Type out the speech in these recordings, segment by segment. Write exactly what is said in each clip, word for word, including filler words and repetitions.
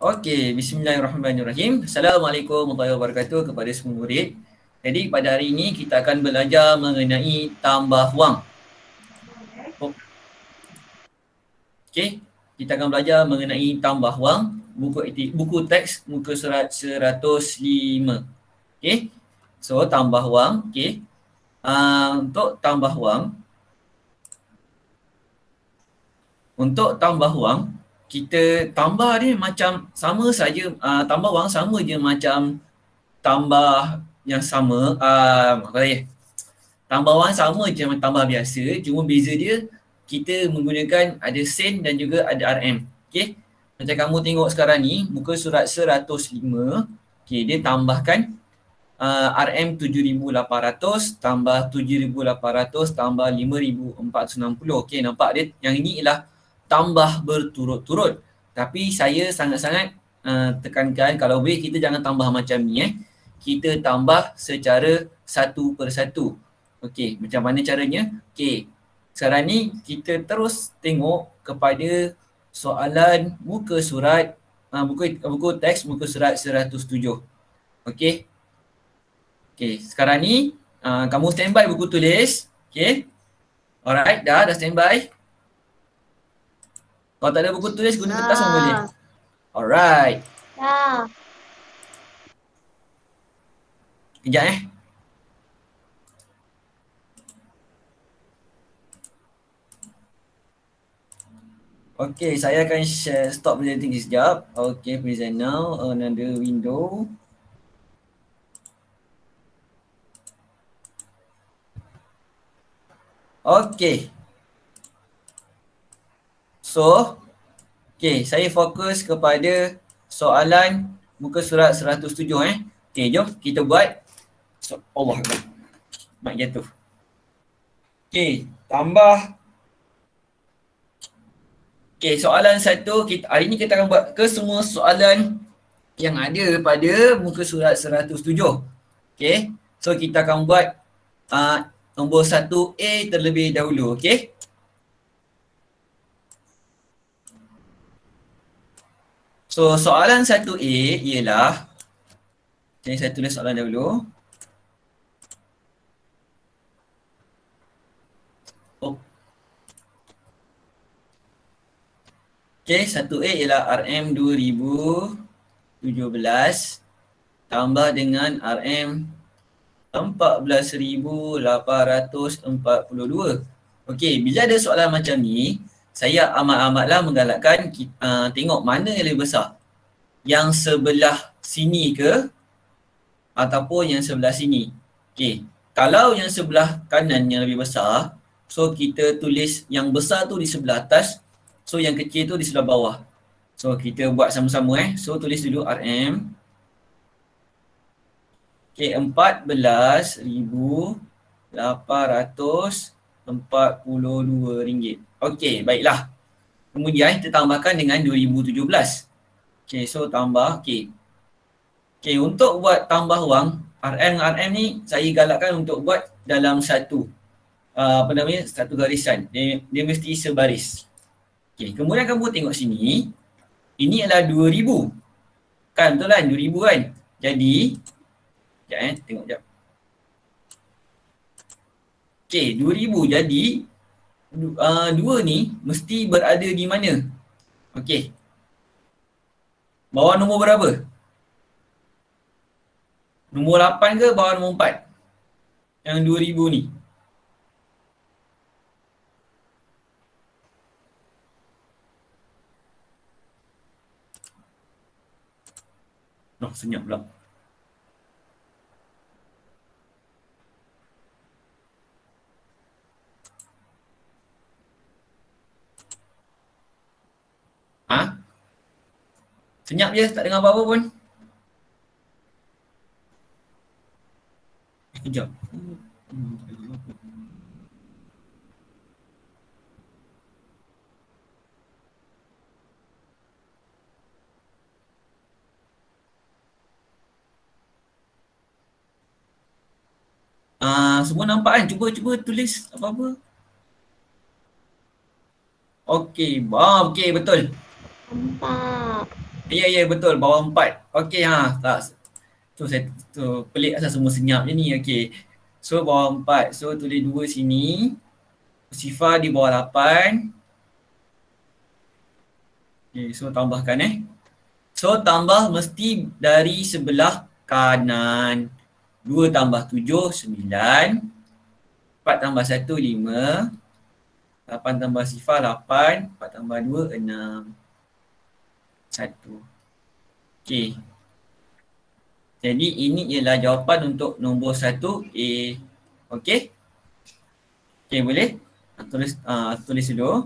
Okey, bismillahirrahmanirrahim. Assalamualaikum warahmatullahi wabarakatuh kepada semua murid. Jadi pada hari ini kita akan belajar mengenai tambah wang. Okey, kita akan belajar mengenai tambah wang, buku buku teks muka surat seratus lima. Okey. So tambah wang, okey. Uh, untuk tambah wang Untuk tambah wang, kita tambah dia macam sama saja, uh, tambah wang sama je macam tambah yang sama, uh, apa ya? Tambah wang sama je macam tambah biasa, cuma beza dia kita menggunakan ada sen dan juga ada R M. Okey. Macam kamu tengok sekarang ni, muka surat seratus lima, okey, dia tambahkan uh, R M tujuh ribu lapan ratus tambah tujuh ribu lapan ratus tambah lima ribu empat ratus enam puluh. Okey, nampak dia? Yang ini ialah tambah berturut-turut. Tapi saya sangat-sangat uh, tekankan kalau boleh kita jangan tambah macam ni eh. Kita tambah secara satu persatu. Okey, macam mana caranya? Okey. Sekarang ni kita terus tengok kepada soalan muka surat uh, buku buku teks muka surat seratus tujuh. Okey. Okey, sekarang ni uh, kamu standby buku tulis. Okey. Alright, dah dah standby. Kalau tak ada buku tulis, guna kertas pun boleh. Alright. Ya. Kejap eh. Okay, saya akan share stop presenting sekejap. Okay, present now. Another window. Okay. So, okay, saya fokus kepada soalan muka surat seratus tujuh eh. Okay, jom kita buat. So, Allah Akbar. Mak jatuh. Okay, tambah. Okay, soalan satu, kita, hari ni kita akan buat ke semua soalan yang ada pada muka surat seratus tujuh. Okay, so kita akan buat uh, nombor satu A terlebih dahulu, okay. So soalan satu A ialah, jadi saya tulis soalan dahulu. Oh. Okay, satu A ialah R M dua ribu tujuh belas tambah dengan R M empat belas ribu lapan ratus empat puluh dua. Okay, bila ada soalan macam ni, saya amat-amatlah menggalakkan kita, uh, tengok mana yang lebih besar. Yang sebelah sini ke ataupun yang sebelah sini. Okay, kalau yang sebelah kanan yang lebih besar, so kita tulis yang besar tu di sebelah atas, so yang kecil tu di sebelah bawah. So kita buat sama-sama eh. So tulis dulu R M. Okay, empat belas ribu lapan ratus empat puluh dua ringgit. Okay, baiklah. Kemudian kita tambahkan dengan dua ribu tujuh belas. Okay, so tambah. Okay. Okay, untuk buat tambah wang, R M R M ni saya galakkan untuk buat dalam satu. Uh, apa namanya? Satu garisan. Dia, dia mesti sebaris. Okay, kemudian kamu tengok sini. Ini adalah dua ribu. Kan, betul kan? dua ribu kan? Jadi, sekejap eh. Tengok sekejap. Okay, dua ribu. Jadi, uh, dua ni mesti berada di mana? Okay. Bawah nombor berapa? Nombor lapan ke bawah nombor empat? Yang dua ribu ni. Oh, senyap pula. Ha? Senyap je, tak dengar apa-apa pun. Sekejap. Uh, semua nampak kan? Cuba cuba tulis apa-apa. Okey, ah, okey betul. Nampak. Ya, ya betul. Bawah empat. Okey, ha. Tak. Tu saya tu pelik asal semua senyap je ni. Okey. So bawah empat. So tulis dua sini. Sifar di bawah lapan. Okey, so tambahkan eh. So tambah mesti dari sebelah kanan. dua tambah tujuh, sembilan. empat tambah satu, lima. lapan tambah sifar, lapan. empat tambah dua, enam. satu. Okey. Jadi ini ialah jawapan untuk nombor satu A. Okey? Okey, boleh? Tulis uh, tulis dulu.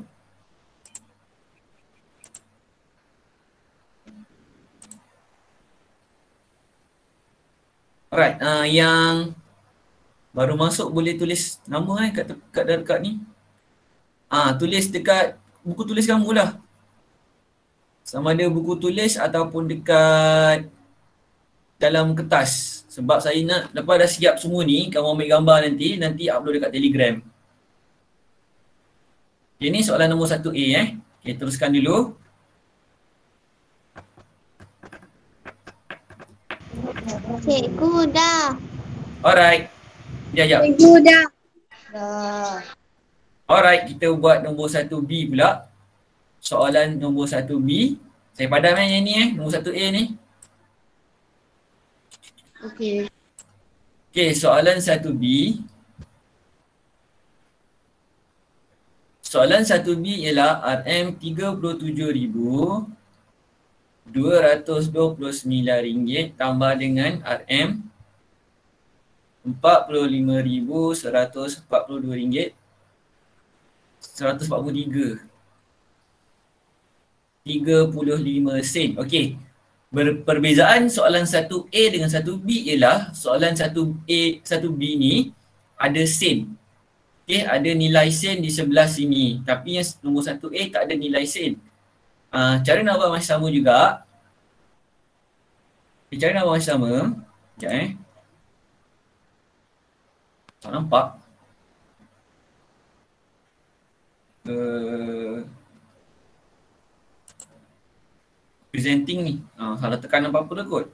Alright, uh, yang baru masuk boleh tulis nama eh kat kat dekat ni. Ah, uh, tulis dekat buku tulis kamu lah. Sama ada buku tulis ataupun dekat dalam kertas. Sebab saya nak lepas dah siap semua ni, kamu ambil gambar nanti, nanti upload dekat Telegram. Okay, ni soalan nombor satu A eh. Okay, teruskan dulu. Cikgu dah. Alright. Sekejap, sekejap. Cikgu dah. Dah. Alright, kita buat nombor satu B pula. Soalan nombor satu B. Saya padam eh yang ni eh, nombor satu A ni. Okey. Okay, soalan satu B. Soalan satu B ialah R M tiga puluh tujuh ribu dua ratus dua puluh sembilan ringgit tambah dengan R M empat puluh lima ribu seratus empat puluh dua ringgit seratus empat puluh tiga. tiga puluh lima sen. Okey. Ber- perbezaan soalan satu A dengan satu B ialah soalan satu A, satu B ni ada sen. Okey, ada nilai sen di sebelah sini. Tapi yang nombor satu A tak ada nilai sen. Uh, cara nak buat macam sama juga. Okay, cara nak buat macam sama. Sekejap eh. Tak nampak. Uh, presenting ni. Uh, salah tekan apa-apa dah kot.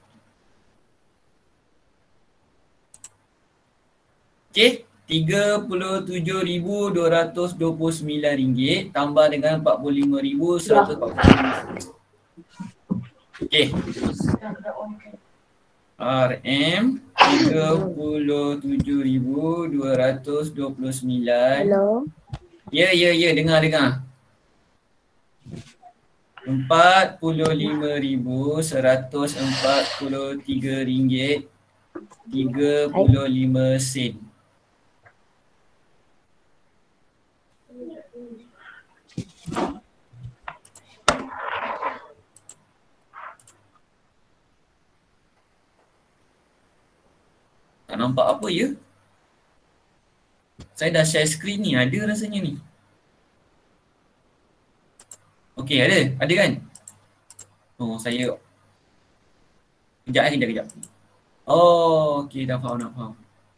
Okay. tiga puluh tujuh ribu dua ratus dua puluh sembilan ringgit tambah dengan empat puluh lima ribu seratus empat puluh lima. Okey. R M tiga puluh tujuh ribu dua ratus dua puluh sembilan. Hello. Ya, ya, ya. Dengar, dengar. empat puluh lima ribu seratus empat puluh tiga ringgit tiga puluh lima sen. Tak nampak apa ya? Saya dah share screen ni, ada rasanya ni. Okey, ada? Ada kan? Oh, saya... Kejap, kejap, kejap. Oh, okey, dah faham, dah faham.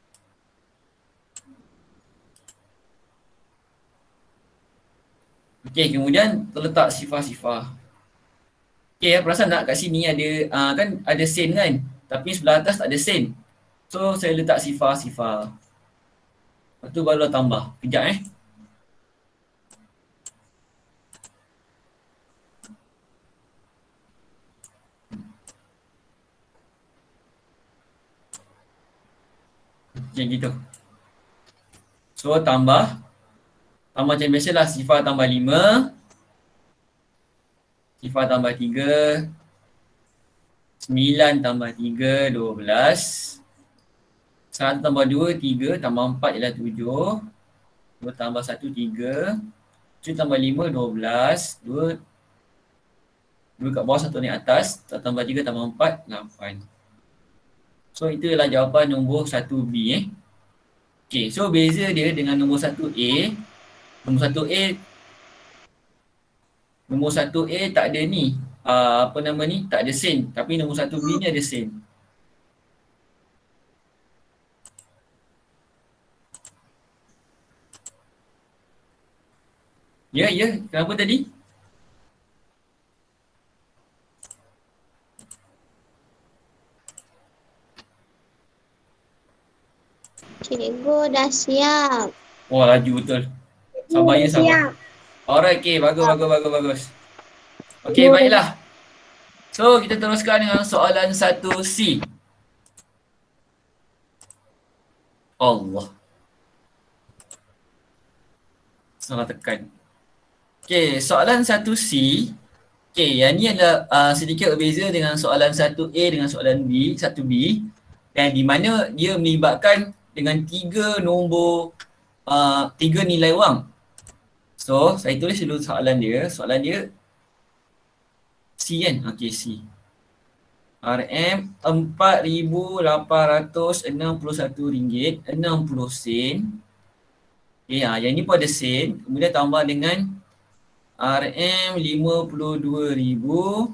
Okey, kemudian terletak sifar-sifar. Okey, ya, perasan tak kat sini ada, uh, kan ada sen kan? Tapi sebelah atas tak ada sen. So, saya letak sifar-sifar. Lepas tu baru tambah. Kejap eh. Macam gitu. So, tambah. Tambah macam biasalah, sifar tambah lima. Sifar tambah tiga. sembilan tambah tiga, dua belas. satu tambah dua, tiga. Tambah empat ialah tujuh. dua tambah satu, tiga. tujuh tambah lima, dua belas. dua. dua kat bawah, satu naik atas. satu tambah tiga tambah empat, lapan. So, itu adalah jawapan nombor satu B eh. Okay, so beza dia dengan nombor satu A. Nombor satu A Nombor satu A tak ada ni uh, apa nama ni, tak ada sen. Tapi nombor satu B ni ada sen. Ya, ya. Kenapa tadi? Cikgu dah siap. Wah, laju betul. Sabar ya, sabar. Siap. Alright, okay. Bagus, bagus, bagus, bagus. Okay, Cikgu dah- baiklah. So, kita teruskan dengan soalan satu C. Allah. Salah tekan. Okay, soalan satu C. Okay, yang ni adalah uh, sedikit berbeza dengan soalan satu A dengan soalan B, satu B. Dan di mana dia melibatkan dengan tiga nombor, uh, tiga nilai wang. So, saya tulis dulu soalan dia. Soalan dia C kan? Okay, C. R M empat ribu lapan ratus enam puluh satu ringgit enam puluh sen. Okay, ha, yang ni pun ada sen. Kemudian tambah dengan R M lima puluh dua ribu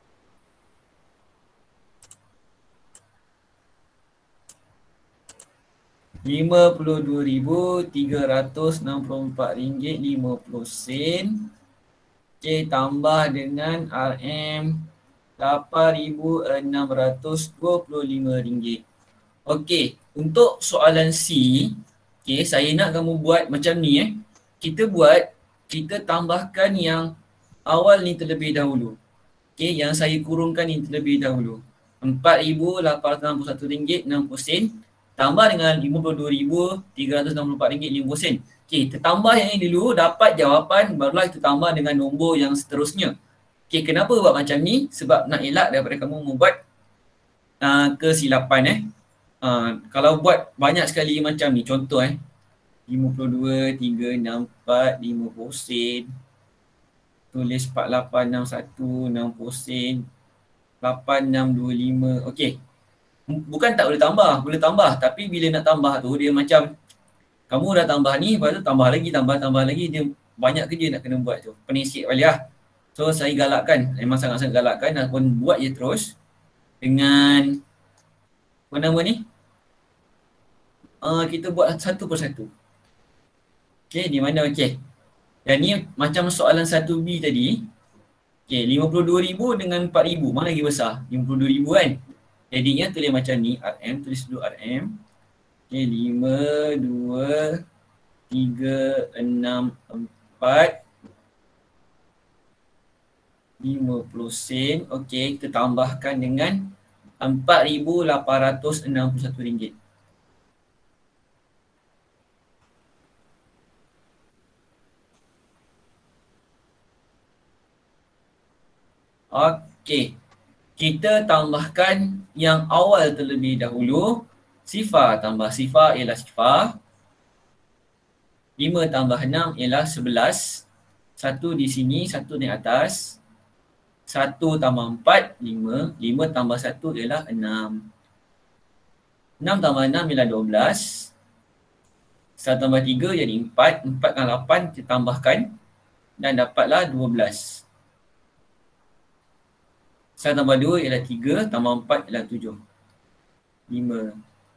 lima puluh dua ribu tiga ratus enam puluh empat ringgit lima puluh sen. Okay, tambah dengan R M lapan ribu enam ratus dua puluh lima ringgit. Okey, untuk soalan C, okay, saya nak kamu buat macam ni eh. Kita buat, kita tambahkan yang awal ni terlebih dahulu. Okey, yang saya kurungkan ni terlebih dahulu. empat ribu lapan ratus enam puluh satu ringgit enam puluh sen tambah dengan lima puluh dua ribu tiga ratus enam puluh empat ringgit lima puluh sen. Okey, kita tambah yang ni dulu, dapat jawapan, barulah kita tambah dengan nombor yang seterusnya. Okey, kenapa buat macam ni? Sebab nak elak daripada kamu membuat uh, kesilapan eh. Uh, kalau buat banyak sekali macam ni, contoh eh. lima puluh dua, tiga, enam, empat, lima puluh sen. Tulis empat lapan enam satu, enam puluh sen. lapan enam dua lima. Okey. Bukan tak boleh tambah, boleh tambah. Tapi bila nak tambah tu, dia macam kamu dah tambah ni, lepas tu tambah lagi, tambah, tambah lagi. Dia banyak kerja nak kena buat tu. Pening sikit balik lah. So saya galakkan, memang sangat-sangat galakkan ataupun buat je terus dengan apa nama ni? Uh, kita buat satu persatu. Okay, di mana okey. Yang ni macam soalan satu B tadi. Okay, lima puluh dua ribu dengan empat ribu, mana lagi besar? lima puluh dua ribu kan? Jadinya tulis macam ni, R M, tulis dulu R M. Okay, lima, dua, tiga, enam, empat. lima puluh sen. Okey, kita tambahkan dengan empat ribu lapan ratus enam puluh satu ringgit. Okey. Kita tambahkan yang awal terlebih dahulu. Sifar tambah sifar ialah sifar. lima tambah enam ialah sebelas. Satu di sini, satu di atas. Satu tambah empat, lima. Lima tambah satu ialah enam. Enam tambah enam ialah dua belas. Satu tambah tiga jadi empat. Empat dengan lapan kita tambahkan. Dan dapatlah dua belas. Satu tambah dua ialah tiga. Tambah empat ialah tujuh. Lima.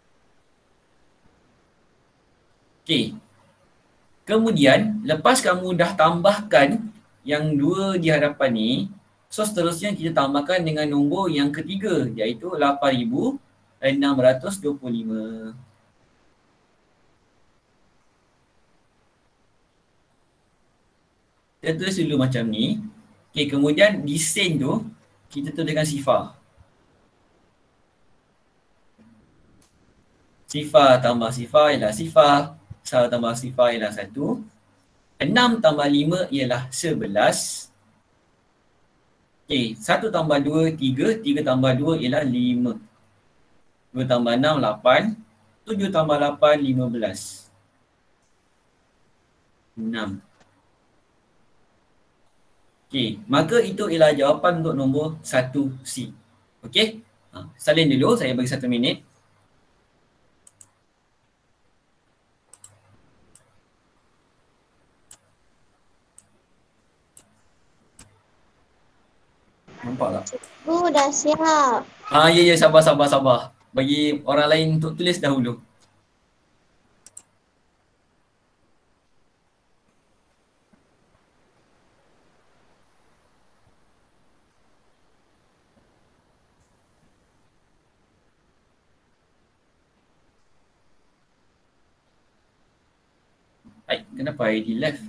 Okey. Kemudian, lepas kamu dah tambahkan yang dua di hadapan ni, so seterusnya kita tambahkan dengan nombor yang ketiga, iaitu lapan ribu enam ratus dua puluh lima. Kita tulis dulu macam ni. Okay, kemudian di sen tu, kita tuliskan sifar. Sifar tambah sifar ialah sifar. Satu tambah sifar ialah satu. Enam tambah lima ialah sebelas. Okay, satu tambah dua, tiga. Tiga tambah dua ialah lima. Dua tambah enam, lapan. Tujuh tambah lapan, lima belas. Enam. Okay, maka itu ialah jawapan untuk nombor satu C. Okay, ha, salin dulu, saya bagi satu minit. Nampak tak? Cikgu dah siap. Ah, ya, ya, sabar, sabar, sabar. Bagi orang lain untuk tulis dahulu. Ay, kenapa I D left?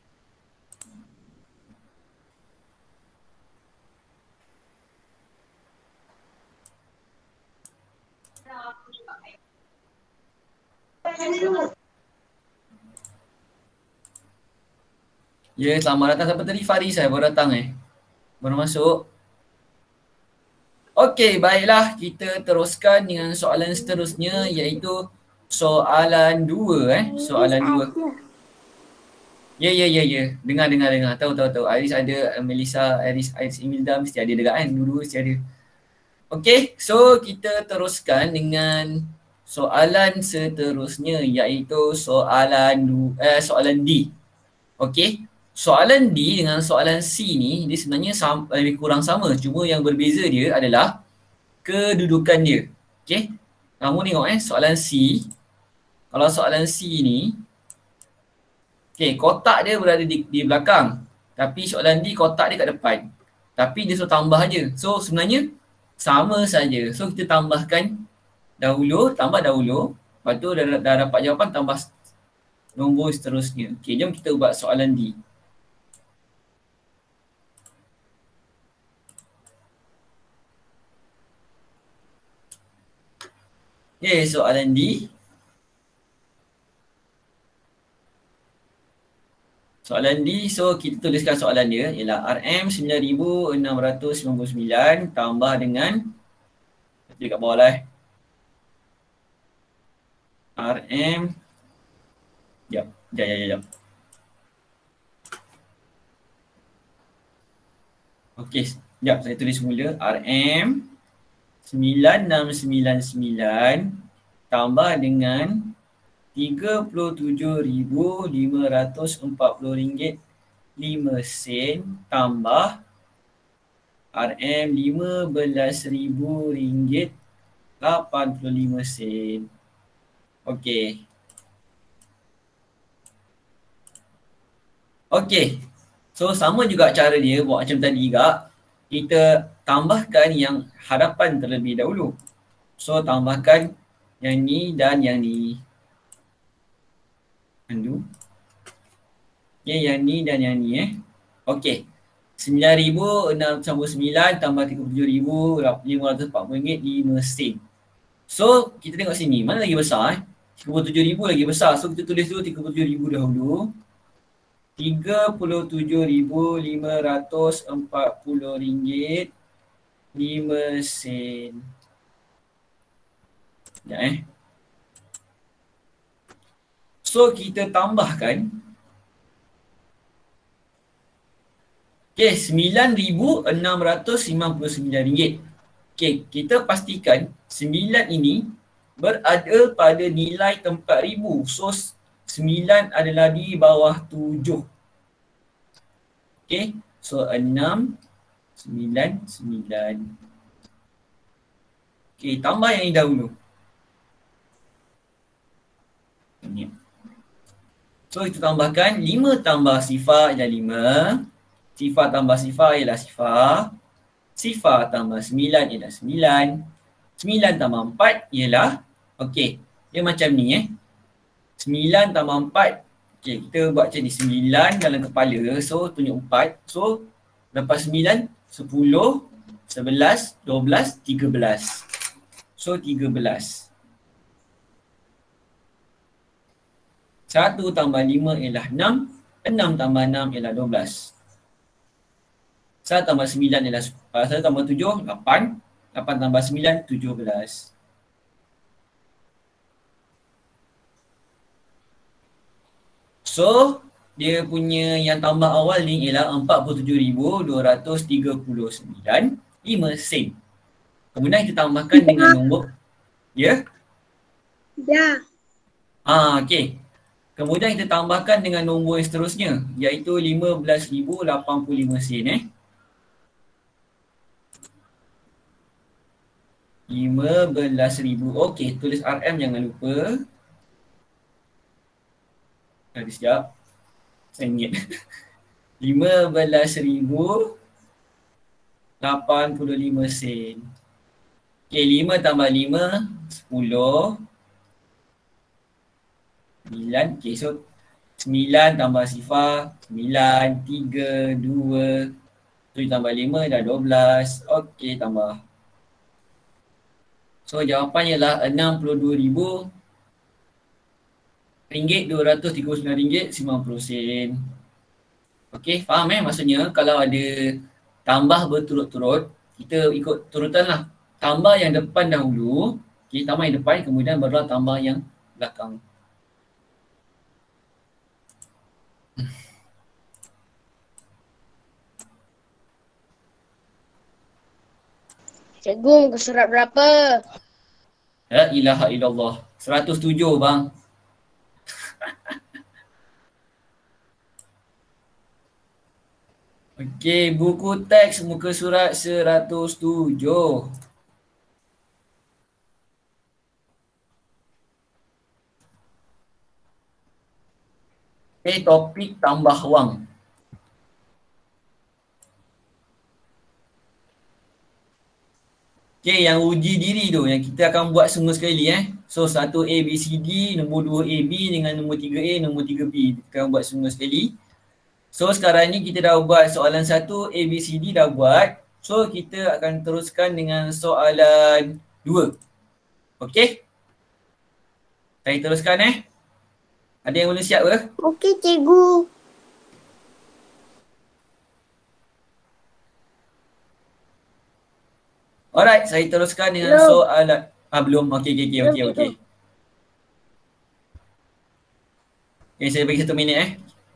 Ya, selamat datang. Siapa tadi? Faris saya baru datang eh. Baru masuk. Okey, baiklah. Kita teruskan dengan soalan seterusnya iaitu soalan dua eh. Soalan dua. Ya, ya, ya, ya. Dengar, dengar, dengar. Tahu, tahu, tahu. Iris ada, Melissa, Iris, Iris Imelda mesti ada dekat kan? Dua-dua mesti ada. Okey, so kita teruskan dengan soalan seterusnya iaitu soalan eh, soalan D. Okey, soalan D dengan soalan C ni dia sebenarnya sama, lebih kurang sama. Cuma yang berbeza dia adalah kedudukan dia. Okey, kamu tengok eh soalan C. Kalau soalan C ni, okey, kotak dia berada di, di belakang. Tapi soalan D kotak dia kat depan. Tapi dia suruh tambah je. So sebenarnya sama saja. So kita tambahkan dahulu, tambah dahulu. Lepas tu dah, dah dapat jawapan, tambah nombor seterusnya. Okey, jom kita buat soalan D. Okey, soalan D. Soalan D, so kita tuliskan soalan dia ialah R M sembilan ribu enam ratus sembilan puluh sembilan tambah dengan, tulis kat bawah lah eh. R M, jap, jap, jap, jap. Okey, jap saya tulis semula. R M sembilan enam sembilan sembilan tambah dengan tiga puluh tujuh ribu lima ratus empat puluh ringgit lima sen tambah R M lima belas ribu ringgit lapan puluh lima sen. Okey. Okey. So sama juga cara dia buat macam tadi juga. Kita tambahkan yang hadapan terlebih dahulu. So tambahkan yang ni dan yang ni. Undo. Okay, yang ni dan yang ni eh. Okey. sembilan ribu enam ratus sembilan tambah tiga puluh tujuh ribu lima ratus empat puluh ringgit lima sen. So, kita tengok sini. Mana lagi besar eh? tiga puluh tujuh ribu lagi besar. So, kita tulis dulu tiga puluh tujuh ribu dahulu. tiga puluh tujuh ribu lima ratus empat puluh ringgit lima sen. Ya eh. So, kita tambahkan. Okey, sembilan ribu enam ratus sembilan puluh sembilan ringgit. Okey, kita pastikan sembilan ini berada pada nilai tempat ribu. So, sembilan adalah di bawah tujuh. Okey, so enam, sembilan, sembilan. Okey, tambah yang ini dahulu. Ini. So, kita tambahkan lima tambah sifar ialah lima. Sifar tambah sifar ialah sifar. Sifar tambah sembilan ialah sembilan. sembilan tambah empat ialah, okey, dia macam ni eh. sembilan tambah empat. Okey, kita buat macam ni. sembilan dalam kepala. So, tunjuk empat. So, lepas sembilan, sepuluh, sebelas, dua belas, tiga belas. So, tiga belas. satu tambah lima ialah enam. enam tambah enam ialah dua belas. satu tambah sembilan ialah satu tambah tujuh, lapan. lapan tambah sembilan, tujuh belas. So, dia punya yang tambah awal ni ialah empat puluh tujuh ribu dua ratus tiga puluh sembilan lima sen. Kemudian kita tambahkan dengan nombor. Ya? Ya. Ah, okey. Kemudian kita tambahkan dengan nombor yang seterusnya iaitu lima belas ribu lapan puluh lima sen eh. lima belas ribu. Okey, tulis R M jangan lupa. Tadi sekejap. Saya ingat. lima belas ribu lapan puluh lima sen. Okey, lima tambah lima, sepuluh. sembilan. Okey, so sembilan tambah sifar, sembilan, tiga, dua, tujuh tambah lima dah dua belas. Okey, tambah. So jawapannya ialah enam puluh dua ribu ringgit dua ratus tiga puluh sembilan ringgit sembilan puluh sen. Okey, faham eh? Maksudnya kalau ada tambah berturut-turut, kita ikut turutan lah. Tambah yang depan dahulu, okay, tambah yang depan, kemudian barulah tambah yang belakang. Cikgu, muka surat berapa? La ilaha illallah. seratus tujuh bang. Okey, buku teks muka surat seratus tujuh. Okay, topik tambah wang. Okay, yang uji diri tu, yang kita akan buat semua sekali eh. So, satu A, B, C, D, nombor dua A, B dengan nombor tiga A, nombor tiga B. Kita akan buat semua sekali. So, sekarang ni kita dah buat soalan satu, A, B, C, D dah buat. So, kita akan teruskan dengan soalan dua. Okay? Saya teruskan eh. Ada yang boleh siap ke? Okey, cikgu. Alright, saya teruskan dengan Belum. soalan. Ah, belum. Okey, okey, okey, okey, okey. Okay, saya bagi satu minit eh.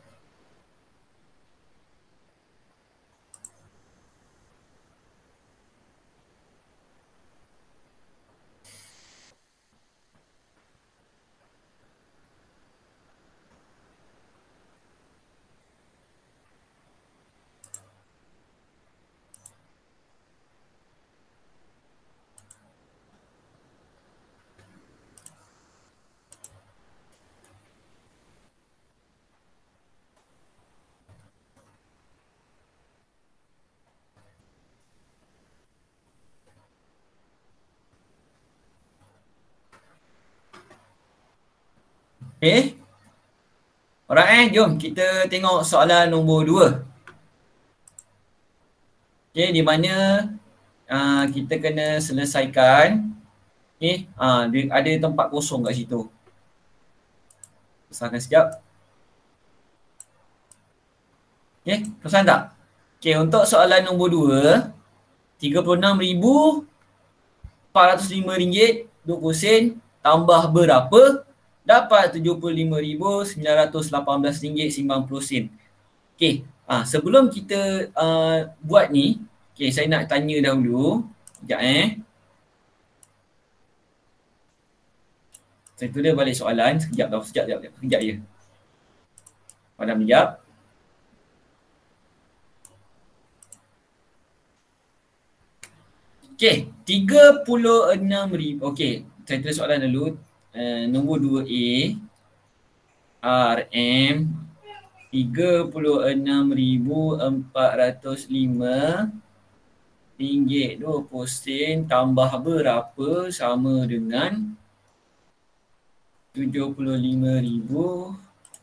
Okay. Alright eh, jom kita tengok soalan nombor dua. Okay, di mana uh, kita kena selesaikan. Okay, uh, dia ada tempat kosong kat situ. Besarkan sekejap. Okay, perasan tak? Okay, untuk soalan nombor dua, tiga puluh enam ribu empat ratus lima ringgit dua puluh sen tambah berapa? Dapat tujuh puluh lima ribu sembilan ratus lapan belas ringgit sembilan puluh sen. Okay, ah, sebelum kita uh, buat ni, okay, saya nak tanya dahulu. Sekejap eh. Saya tulis balik soalan. Sekejap tau, sekejap, sekejap, sekejap je. Padam sekejap. Okay, tiga puluh enam ribu. Okay, saya tulis soalan dulu. Uh, nombor dua A, R M, tiga puluh enam ribu empat ratus lima ringgit dua puluh sen tambah berapa sama dengan tujuh puluh lima ribu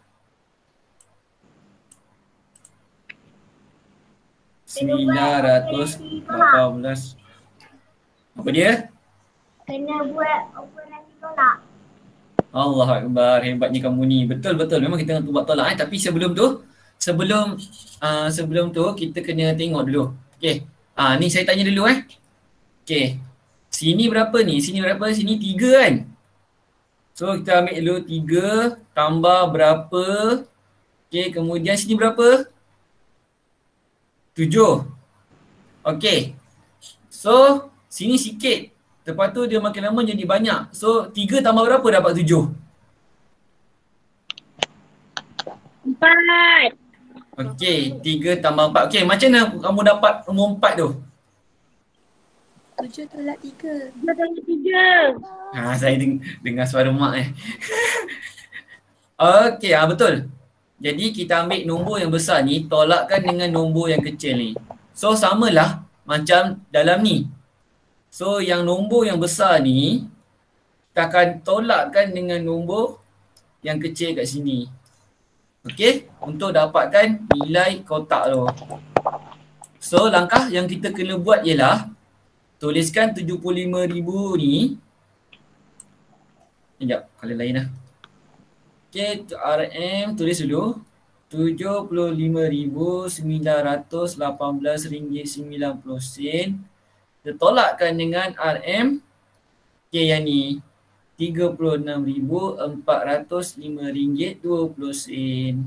sembilan ratus lapan belas. Apa dia? Kena buat operasi tolak. Allah Akbar, hebatnya kamu ni. Betul betul memang kita nak buat tolak eh. Tapi sebelum tu, sebelum uh, sebelum tu kita kena tengok dulu. Okey. Ah uh, ni saya tanya dulu eh. Okey. Sini berapa ni? Sini berapa? Sini tiga kan? So kita ambil dulu tiga tambah berapa? Okey, kemudian sini berapa? tujuh. Okey. So sini sikit. Lepas tu dia makin lama jadi banyak. So tiga tambah berapa dapat tujuh? Empat. Okey, tiga tambah empat. Okey, macam mana kamu dapat umur empat tu? Tujuh tolak tiga. Tujuh tolak tiga. Ha, saya deng- dengar suara mak eh. Okey, ah betul. Jadi kita ambil nombor yang besar ni, tolakkan dengan nombor yang kecil ni. So samalah macam dalam ni. So yang nombor yang besar ni, kita akan tolakkan dengan nombor yang kecil kat sini. Okey, untuk dapatkan nilai kotak tu. So, langkah yang kita kena buat ialah tuliskan tujuh puluh lima ribu ni. Sekejap, kalau lain lah. Okey, R M tulis dulu. tujuh puluh lima ribu sembilan ratus lapan belas ringgit sembilan puluh sen. Kita tolakkan dengan R M. Okey, yang ni. tiga puluh enam ribu empat ratus lima ringgit dua puluh sen.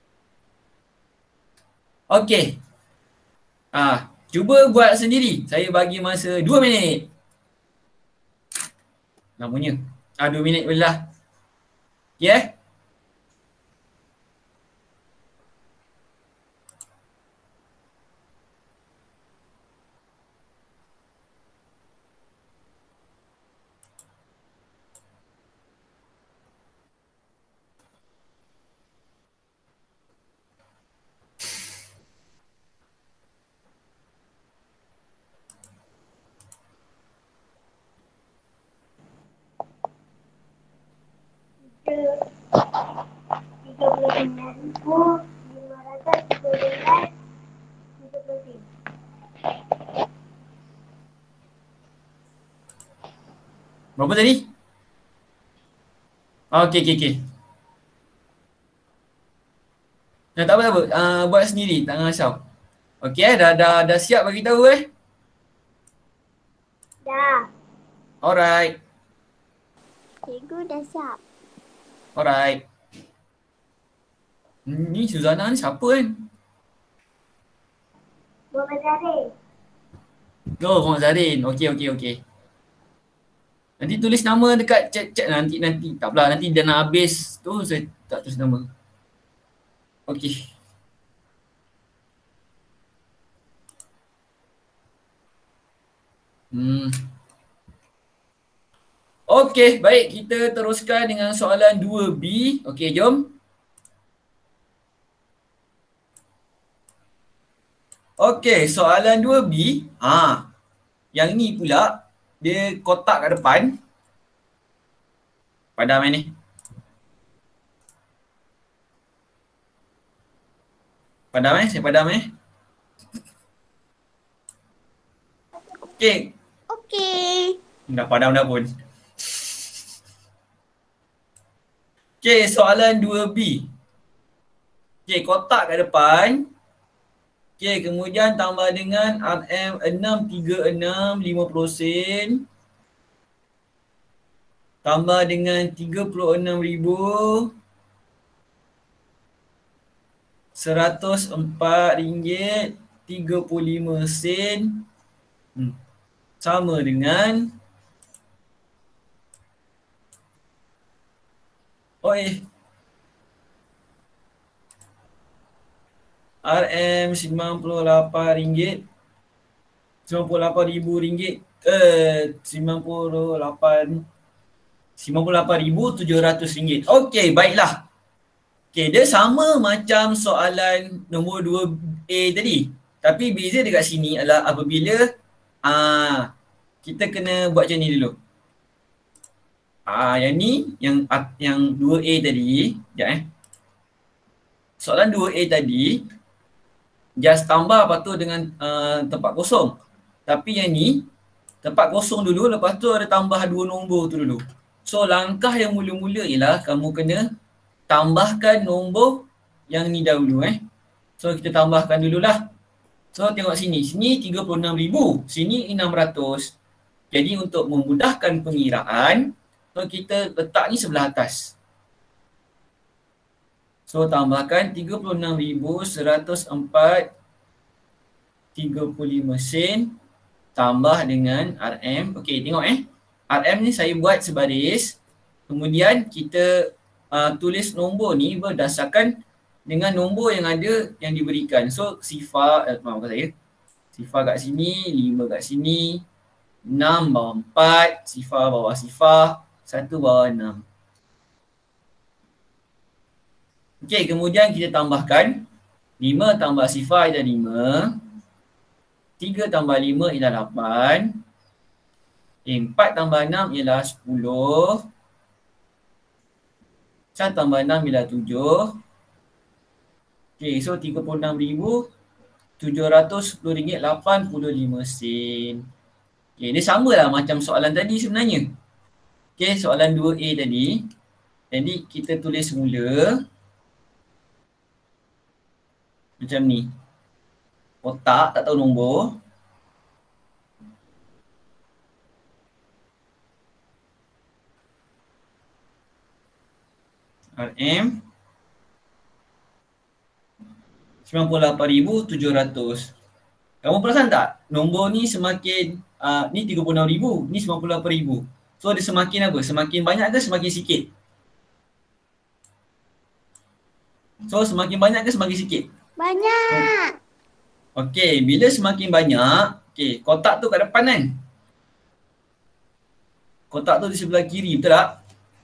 Okey. Ah, cuba buat sendiri. Saya bagi masa dua minit. Namanya. Ah, dua minit boleh lah. Okey eh? Tiga puluh lima ribu lima ratus tiga belas tiga puluh tiga. Berapa tadi? Okey, okey, okey. Dah tak apa, tak apa. Uh, buat sendiri, tak risau. Okey eh, dah, dah, dah siap bagi tahu eh? Dah. Alright. Cikgu dah siap. Alright. Ni Suzana ni siapa kan? Muhammad Zarin. Oh, Muhammad Zarin. Okey, okey, okey. Nanti tulis nama dekat chat-chat nanti nanti. Tak apalah, nanti dah nak habis tu saya tak tulis nama. Okey. Hmm. Okey, baik, kita teruskan dengan soalan dua B. Okey, jom. Okey, soalan dua B. Ha. Yang ni pula dia kotak kat depan. Padam eh ni. Padam eh, saya padam eh. Okey. Okey. Dah padam dah pun. Okey, soalan dua B. Okey, kotak kat depan. Okey, kemudian tambah dengan R M enam tiga enam lima puluh sen. Tambah dengan tiga puluh enam ribu seratus empat ringgit tiga puluh lima sen. Hmm. Sama dengan Oh eh R M sembilan puluh lapan ringgit sembilan puluh lapan ribu ringgit eh sembilan puluh lapan sembilan puluh lapan ribu tujuh ratus ringgit. Okey, baiklah. Okey, dia sama macam soalan nombor dua A tadi. Tapi beza dekat sini adalah apabila ah kita kena buat macam ni dulu. Ah yang ni yang yang dua A tadi, sekejap eh. Soalan dua A tadi just tambah lepas tu dengan uh, tempat kosong. Tapi yang ni tempat kosong dulu, lepas tu ada tambah dua nombor tu dulu. So langkah yang mula-mula ialah kamu kena tambahkan nombor yang ni dahulu eh. So kita tambahkan dululah. So tengok sini, sini tiga puluh enam ribu, sini enam ratus. Jadi untuk memudahkan pengiraan, so kita letak ni sebelah atas. So tambahkan tiga puluh enam ribu seratus empat tiga puluh lima sen tambah dengan R M. Okey, tengok eh. R M ni saya buat sebaris. Kemudian kita uh, tulis nombor ni berdasarkan dengan nombor yang ada yang diberikan. So sifar, eh, maaf saya. Sifar kat sini, lima kat sini, enam bawah empat, sifar bawah sifar, satu bawah enam. Okey, kemudian kita tambahkan lima tambah sifar ialah lima. tiga tambah lima ialah lapan. empat tambah enam ialah sepuluh. satu tambah enam ialah tujuh. Okay, so tiga puluh enam ribu tujuh ratus sepuluh ringgit lapan puluh lima sen. Okay, dia sama lah macam soalan tadi sebenarnya. Okay, soalan dua A tadi. Jadi kita tulis semula macam ni. Kotak, tak tahu nombor. R M sembilan puluh lapan ribu tujuh ratus. Kamu perasan tak? Nombor ni semakin, uh, ni tiga puluh enam ribu, ni sembilan puluh lapan ribu. So dia semakin apa? Semakin banyak ke semakin sikit? So semakin banyak ke semakin sikit? Banyak. Okey, bila semakin banyak, okey, kotak tu kat depan kan? Kotak tu di sebelah kiri, betul tak?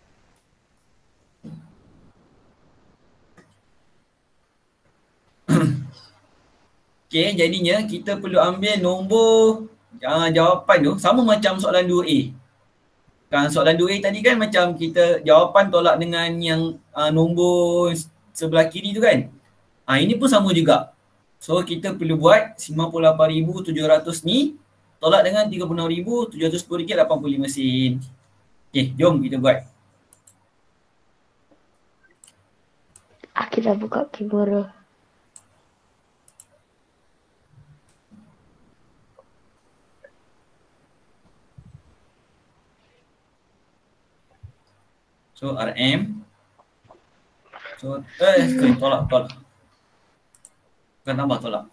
Okey, jadinya kita perlu ambil nombor uh, jawapan tu sama macam soalan dua A. Kan soalan dua A tadi kan macam kita jawapan tolak dengan yang uh, nombor sebelah kiri tu kan. Ah, ini pun sama juga. So kita perlu buat sembilan puluh lapan ribu tujuh ratus ni tolak dengan tiga puluh enam ribu tujuh ratus sepuluh ringgit lapan puluh lima sen. Okey, jom kita buat. Aku dah buka kamera. So R M. So eh hmm. tolak tolak. Bukan tambah tolak.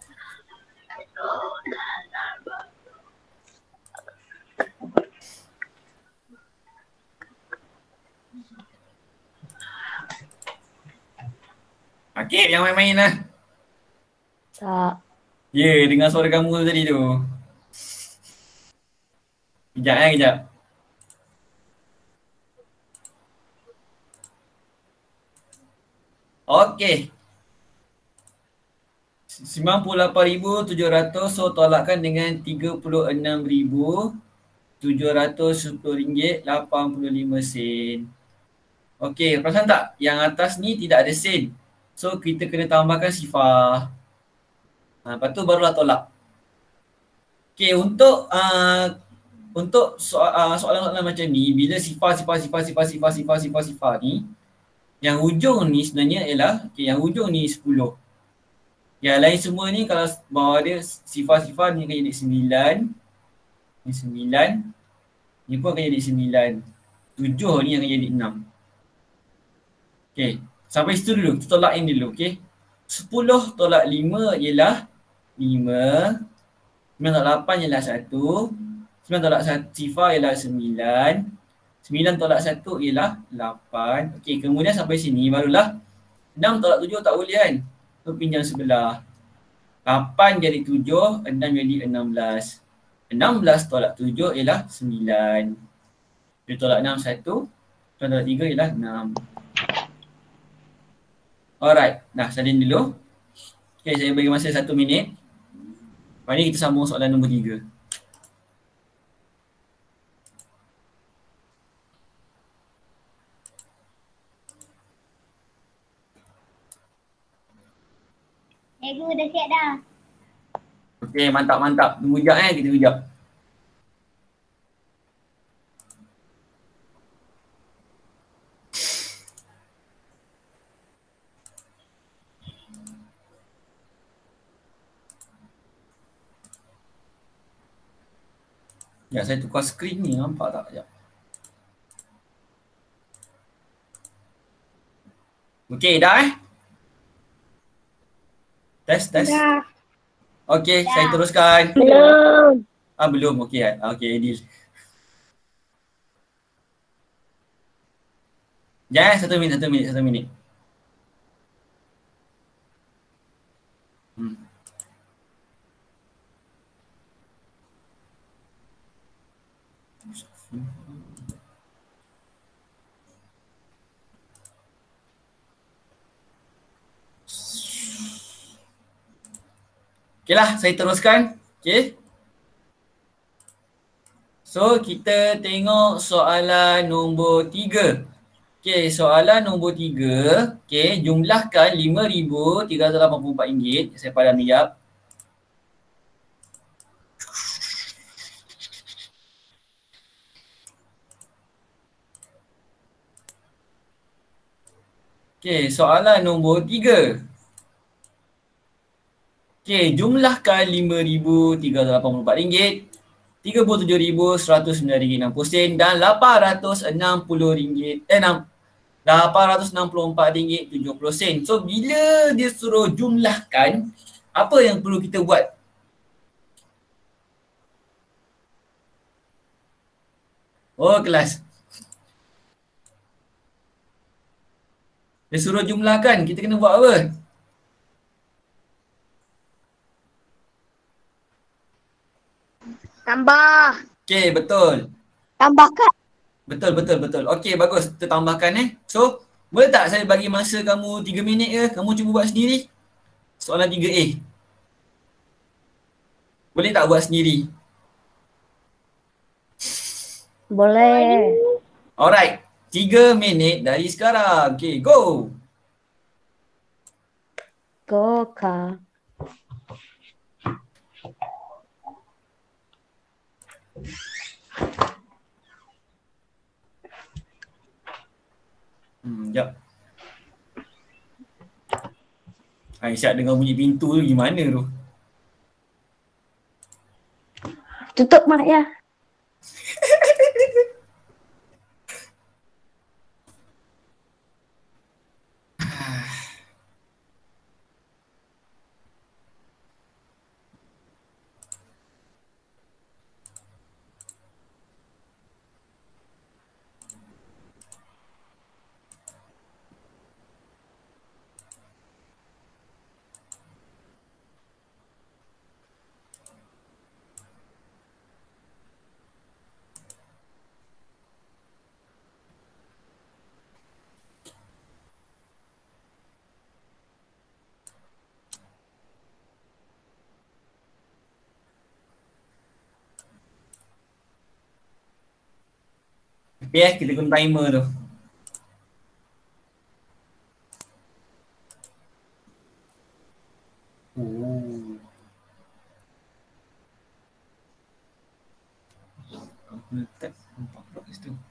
Akib yang main-main lah. Tak. Ya, yeah, dengar suara kamu tadi tu. Kejap eh, kejap. Okey. sembilan puluh lapan ribu tujuh ratus, so tolakkan dengan tiga puluh enam ribu tujuh ratus sepuluh ringgit lapan puluh lima sen. Okey, perasan tak? Yang atas ni tidak ada sen. So kita kena tambahkan sifar. Ha, lepas tu barulah tolak. Okey, untuk uh, untuk soal, uh, soalan-soalan macam ni, bila sifar, sifar, sifar, sifar, sifar, sifar, sifar, sifar ni, yang hujung ni sebenarnya ialah, okay, yang hujung ni sepuluh. Yang lain semua ni kalau bawah dia sifar-sifar ni akan jadi sembilan. Ni sembilan. Ni pun akan jadi sembilan. tujuh ni akan jadi enam. Okay, sampai situ dulu. Kita tolak ini dulu, okay. sepuluh tolak lima ialah lima. sembilan tolak lapan ialah satu. sembilan tolak sifar ialah sembilan. sembilan tolak satu ialah lapan. Okey, kemudian sampai sini barulah enam tolak tujuh tak boleh kan? So pinjam sebelah. lapan jadi tujuh, enam jadi enam belas. enam belas tolak tujuh ialah sembilan. tujuh tolak enam satu. sembilan tolak tiga ialah enam. Alright, dah salin dulu. Okey, saya bagi masa satu minit. Lepas ni kita sambung soalan nombor tiga. Cikgu dah siap dah. Okey, mantap-mantap. Tunggu sekejap eh, kita tunggu sekejap. Ya, saya tukar skrin ni, nampak tak? Sekejap. Okey, dah eh? Test, test. Dah. Okey, Dah. saya teruskan. Belum. Ah, belum. Okey, okey, deal. Jangan, satu minit, satu minit, satu minit. Hmm. Okeylah, saya teruskan. Okey. So, kita tengok soalan nombor tiga. Okey, soalan nombor tiga. Okey, jumlahkan lima ribu tiga ratus lapan puluh empat ringgit. Saya padam sekejap. Okey, soalan nombor tiga. Okey, jumlahkan lima ribu tiga ratus lapan puluh empat ringgit, tiga puluh tujuh ribu seratus sembilan ringgit enam puluh sen dan lapan ratus enam puluh ringgit eh lapan ratus enam puluh empat ringgit tujuh puluh sen. So bila dia suruh jumlahkan, apa yang perlu kita buat? Oh kelas. Dia suruh jumlahkan, kita kena buat apa? Tambah. Okey, betul. Tambahkan. Betul, betul, betul. Okey, bagus. Kita tambahkan eh. So, boleh tak saya bagi masa kamu tiga minit ke? Kamu cuba buat sendiri. Soalan tiga A. Boleh tak buat sendiri? Boleh. Alright. Tiga minit dari sekarang. Okey, go. Go, Kak. Hmm, sekejap. Aisyah dengar bunyi pintu tu gimana tu? Tutup mak ya. Okey eh, kita guna timer tu. Oh. Aku letak nampak pula kat situ.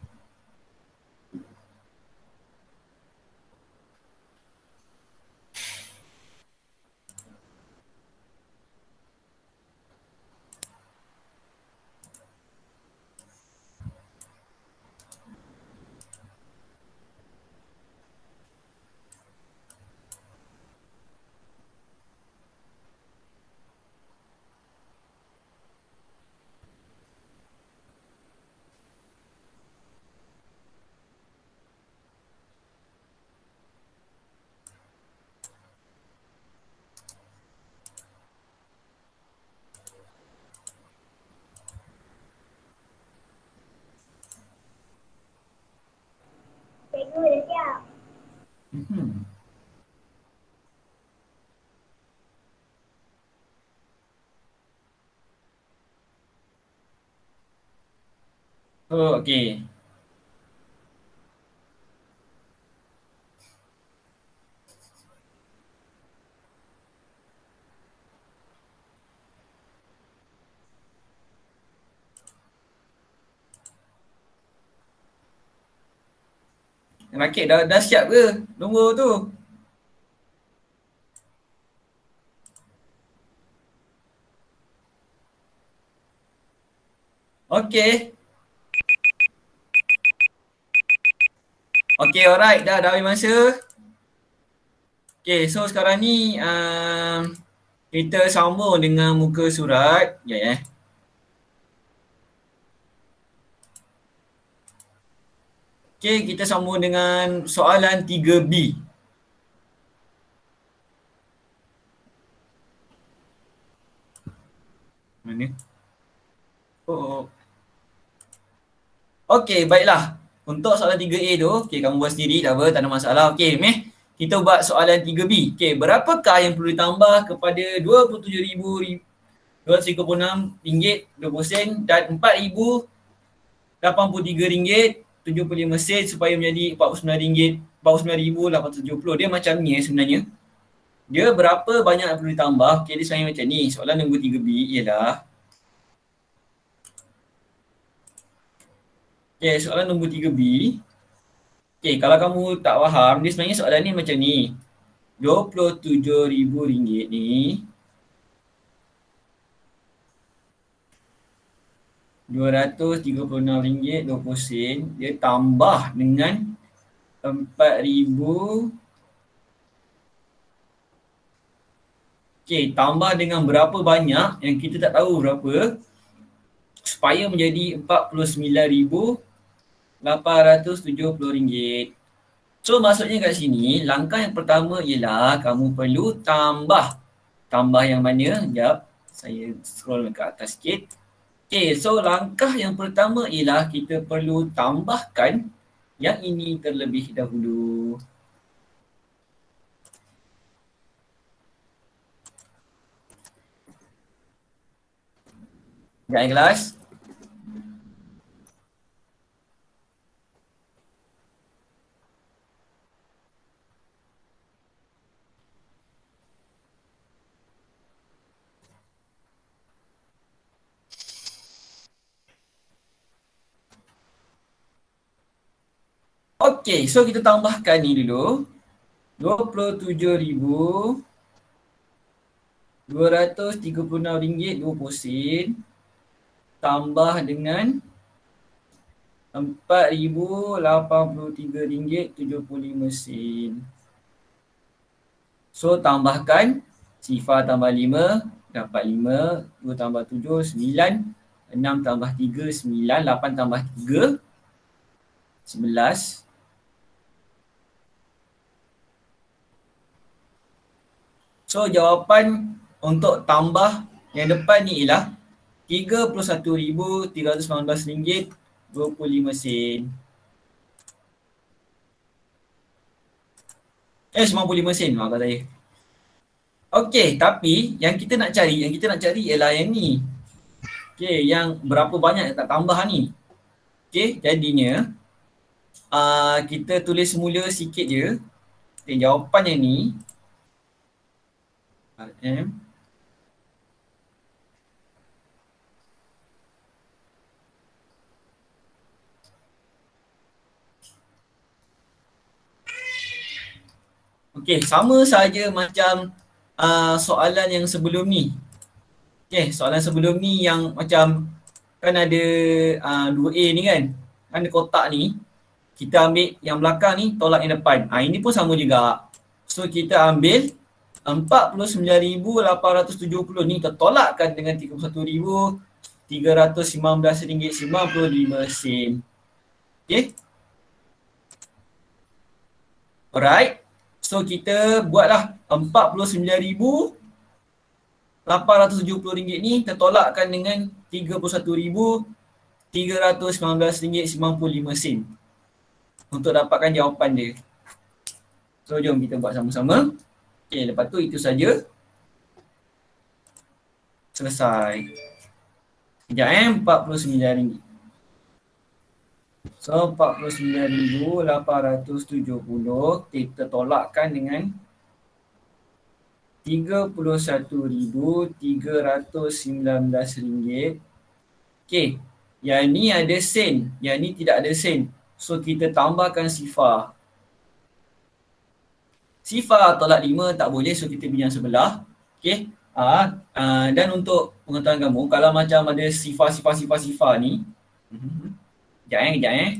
Cikgu dah siap. Hmm. Oh, okey. Rakit dah, dah siap ke nombor tu? Okey. Okey, alright. Dah, dah habis masa. Okey, so sekarang ni um, kita sambung dengan muka surat. Ya, ya. Okey, kita sambung dengan soalan tiga B. Mana? Oh. Okey, baiklah. Untuk soalan tiga A tu, okey kamu buat sendiri, tak apa, tak ada masalah. Okey, Meh, kita buat soalan tiga B. Okey, berapakah yang perlu ditambah kepada dua puluh tujuh ribu dua ratus tiga puluh enam ringgit dua puluh sen dan empat ribu lapan puluh tiga ringgit tujuh puluh lima sen supaya menjadi empat puluh sembilan ringgit, empat puluh sembilan ribu lapan ratus tujuh puluh. Dia macam ni eh, sebenarnya. Dia berapa banyak yang perlu ditambah? Okay, dia sebenarnya macam ni. Soalan nombor tiga B ialah, okay, soalan nombor tiga B. Okay, kalau kamu tak faham, dia sebenarnya soalan ni macam ni. dua puluh tujuh ribu ringgit ni dua ratus tiga puluh enam ringgit dua puluh sen, dia tambah dengan empat ribu. Okey, tambah dengan berapa banyak yang kita tak tahu berapa supaya menjadi empat puluh sembilan ribu lapan ratus tujuh puluh ringgit. So maksudnya kat sini, langkah yang pertama ialah kamu perlu tambah. Tambah yang mana? Sekejap, saya scroll ke atas sikit. Okay, so langkah yang pertama ialah kita perlu tambahkan yang ini terlebih dahulu. Sekejap ya kelas. Okey, so kita tambahkan ni dulu. dua puluh tujuh ribu dua ratus tiga puluh enam ringgit dua puluh sen tambah dengan empat ribu lapan puluh tiga ringgit tujuh puluh lima sen. So tambahkan sifar tambah lima dapat lima, dua tambah tujuh sembilan, enam tambah tiga sembilan, lapan tambah tiga sebelas. So jawapan untuk tambah yang depan ni ialah tiga puluh satu ribu tiga ratus sembilan belas ringgit dua puluh lima sen. Eh sembilan puluh lima sen, maaf saya. Okey, tapi yang kita nak cari, yang kita nak cari ialah yang ni. Okey, yang berapa banyak yang tak tambah ni. Okey, jadinya uh, kita tulis semula sikit je. Okay, jawapan yang ni R M Okey, sama saja macam uh, soalan yang sebelum ni. Okey, soalan sebelum ni yang macam kan ada uh, dua A ni kan. Kan ada kotak ni. Kita ambil yang belakang ni, tolak yang depan. Ah, ini pun sama juga. So kita ambil empat puluh sembilan ribu lapan ratus tujuh puluh ni tertolakkan dengan tiga puluh satu ribu tiga ratus sembilan belas ringgit sembilan puluh lima sen. Okay. Alright. So kita buatlah empat puluh sembilan ribu lapan ratus tujuh puluh ringgit ni tertolakkan dengan tiga puluh satu ribu tiga ratus sembilan belas ringgit sembilan puluh lima sen untuk dapatkan jawapan dia. So jom kita buat sama-sama. Okay, lepas tu itu saja. Selesai. Sekejap eh, empat puluh sembilan ringgit. So empat puluh sembilan ribu lapan ratus tujuh puluh kita tolakkan dengan tiga puluh satu ribu tiga ratus sembilan belas ringgit. Okay, yang ni ada sen, yang ni tidak ada sen. So kita tambahkan sifar. Sifar tolak lima tak boleh, so kita pinjam sebelah. Okay. Ah, ah, dan untuk pengetahuan kamu, kalau macam ada sifar-sifar-sifar-sifar ni, sekejap eh, sekejap eh.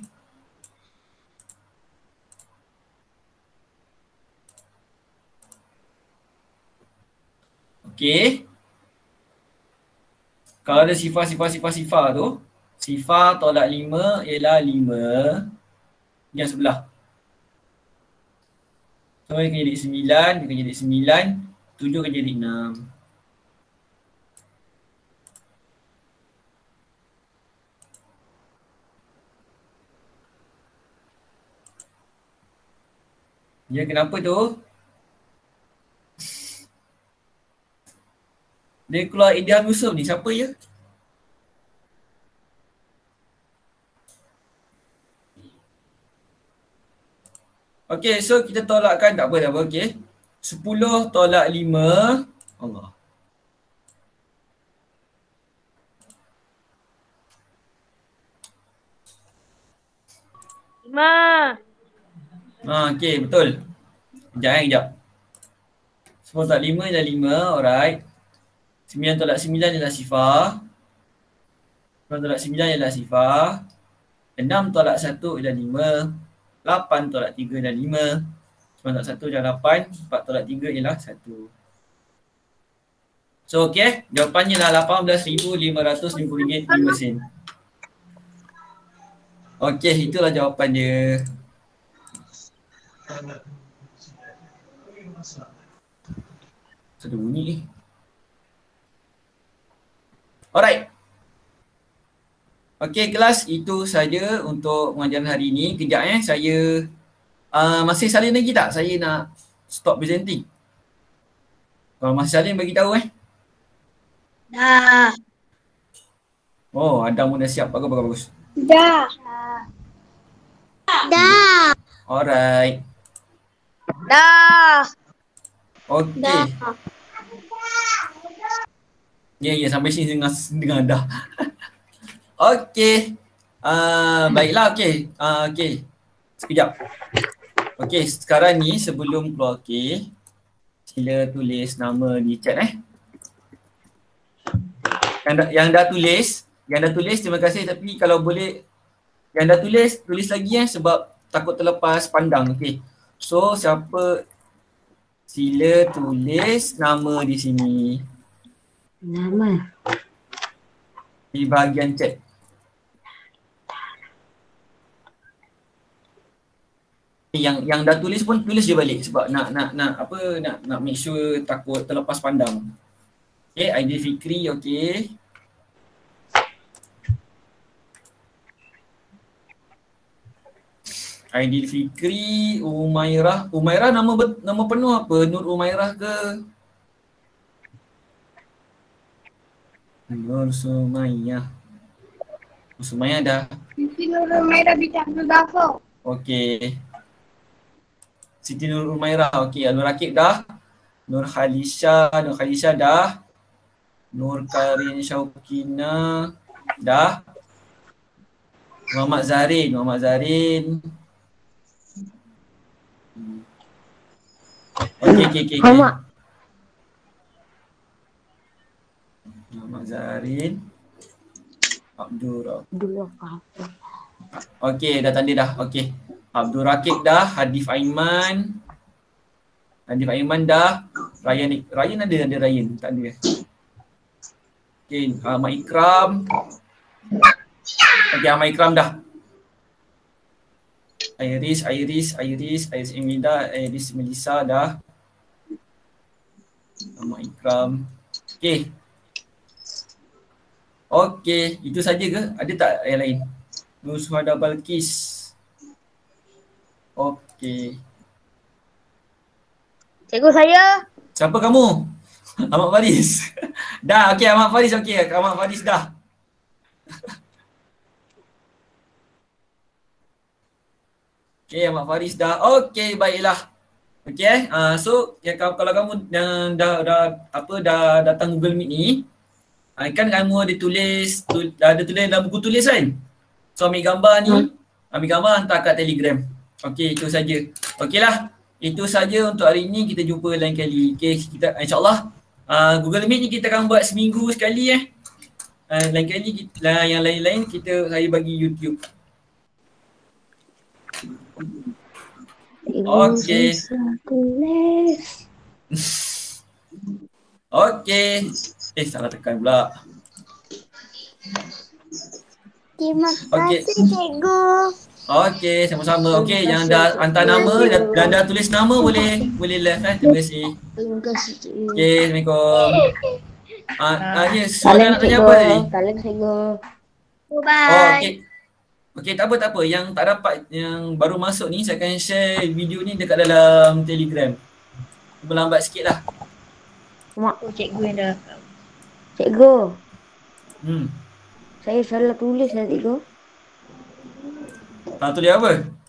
Okay. Kalau ada sifar-sifar-sifar-sifar tu, sifar tolak lima ialah lima. Yang sebelah. So, dia akan jadi sembilan, dia akan jadi sembilan, tujuh akan jadi enam. Ya, kenapa tu? Dia keluar Idham Yusof ni, siapa ya? Okey, so kita tolakkan tak apa tak apa, okey. sepuluh tolak lima. Allah. Lima. Ha, okey, betul. Sekejap eh, sekejap. sepuluh tolak lima adalah lima, alright. sembilan tolak sembilan adalah sifar. sembilan tolak sembilan adalah sifar. enam tolak satu adalah lima. lapan tolak tiga adalah lima. sembilan tolak satu adalah lapan. empat tolak tiga ialah satu. So okey, jawapannya adalah lapan belas ribu lima ratus lima puluh ringgit lima sen. Okey, itulah jawapan dia. Sudah bunyi ni. Alright. Okey kelas, itu saja untuk pengajaran hari ini. Kejap eh, saya uh, masih salin lagi tak? Saya nak stop presenting. Kalau masih salin bagi tahu eh. Dah. Oh, Adam pun dah siap. Bagus, bagus, bagus. Dah. Dah. Alright. Dah. Okey. Dah. Ya, ya, sampai sini dengar, dengar dah. Okey. Uh, baiklah, okey. Uh, okey. Sekejap. Okey, sekarang ni sebelum keluar, okey. Sila tulis nama di chat eh. Yang dah, yang dah tulis, yang dah tulis terima kasih, tapi kalau boleh yang dah tulis, tulis lagi eh sebab takut terlepas pandang. Okey. So siapa, sila tulis nama di sini. Nama. Di bahagian chat. Yang yang dah tulis pun tulis je balik sebab nak nak nak apa nak nak make sure takut terlepas pandang. Okey, Aidil Fikri, okey. Aidil Fikri, Umairah. Umairah nama nama penuh apa? Nur Umairah ke? Nur Sumayyah. Nur Sumayyah dah. Siti Nur Umairah binti Abdul Ghafur. Okey. Siti Nur Umairah, okey. Alur Rakib dah. Nur Khalisha, Nur Khalisha dah. Nur Karin Syaukina dah. Muhammad Zarin, Muhammad Zarin. Okey, okey, okey. Muhammad. Muhammad Zarin. Abdul Dulu apa? Okey, dah tanda dah. Okey. Abdul Rakib dah, Hadif Aiman. Hadif Aiman dah. Ryan Ryan ada ada Ryan, tak ada. Okey, Ahmad Ikram. Okey, Ahmad Ikram dah. Iris, Iris, Iris, Iris Emida, Iris Melissa dah. Ahmad Ikram. Okey. Okey, itu saja ke? Ada tak yang lain? Nur Suhada Balkis. Okey. Cikgu saya. Siapa kamu? Ahmad Faris. Dah, okey Ahmad Faris, okey. Ahmad Faris dah. Okey, Ahmad Faris dah. Okey, baiklah. Okey eh. Uh, so, ya, kalau, kalau kamu dah, dah, dah apa dah datang Google Meet ni, uh, kan kamu ada tulis tu, ada tulis dalam buku tulis kan? So, ambil gambar ni, hmm. ambil gambar hantar kat Telegram. Okey, itu saja. Okeylah. Itu saja untuk hari ini. Kita jumpa lain kali. Okey, kita insya-Allah uh, Google Meet ni kita akan buat seminggu sekali eh. Uh, lain kali kita, yang lain-lain kita saya bagi YouTube. Okey. Okey. Eh, salah tekan pula. Terima Okey. kasih cikgu. Okey, sama-sama. Okey, yang dah hantar nama dan dah, dah tulis nama boleh boleh live eh. Terima kasih. Terima kasih cikgu. Okey, Assalamualaikum. Ah, ah ya, soalan nak tanya apa tadi? Salam cikgu. Oh, Bye. okey. Okey, tak apa tak apa. Yang tak dapat yang baru masuk ni saya akan share video ni dekat dalam Telegram. Berlambat sikit lah. Mak, Oh, cikgu yang dah. cikgu. Hmm. Saya salah tulis lah cikgu. Tak tulis apa?